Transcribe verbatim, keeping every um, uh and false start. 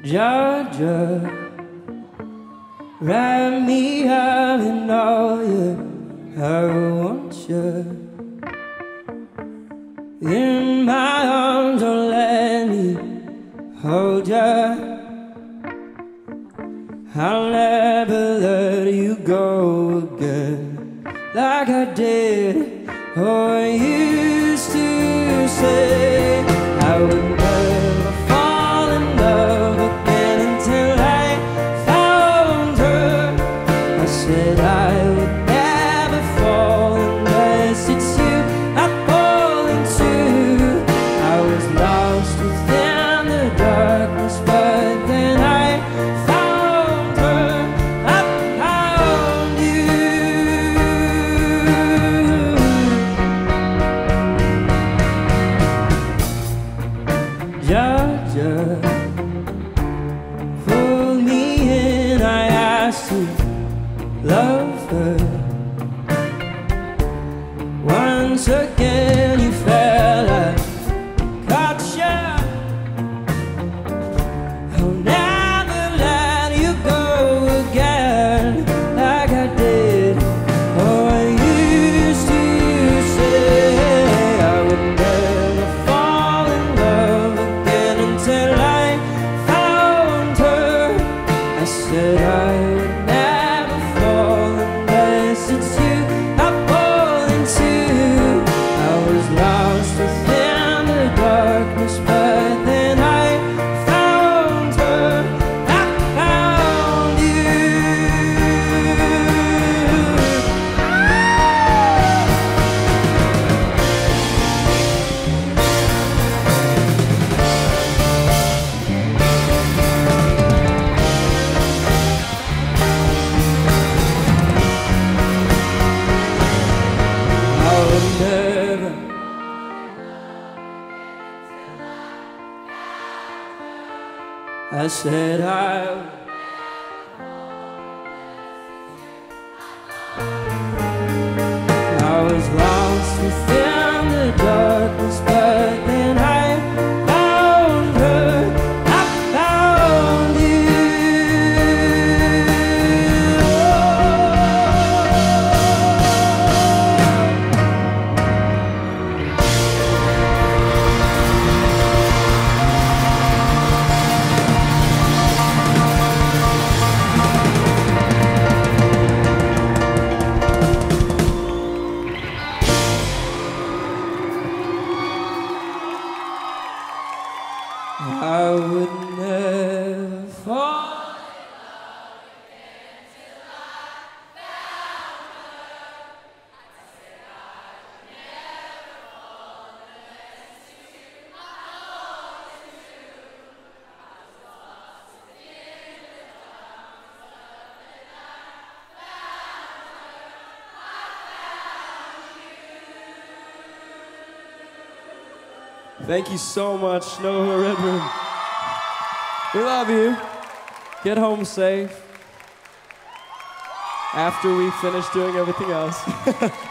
Georgia, wrap me up in all you, I want you in my arms, don't let me hold you. I'll never let you go again like I did or used to say. I would never fall in love again until I found her. I said I would never fall unless it's you I fall into. I was lost within the darkness, but then I found her. I found you. Georgia pulled me in, I asked to love her. Once again you fell, I gotcha. I'll never let you go again like I did or I used to say. I would never fall in love again until I found her. I said I would never fall unless it's you I fall into. I was lost within the darkness, but then I found her. I found you. I would never. I said I would. I was lost within the darkness, but then I found her. I found you. I would never fall. Thank you so much, Nova Red Room. We love you. Get home safe after we finish doing everything else.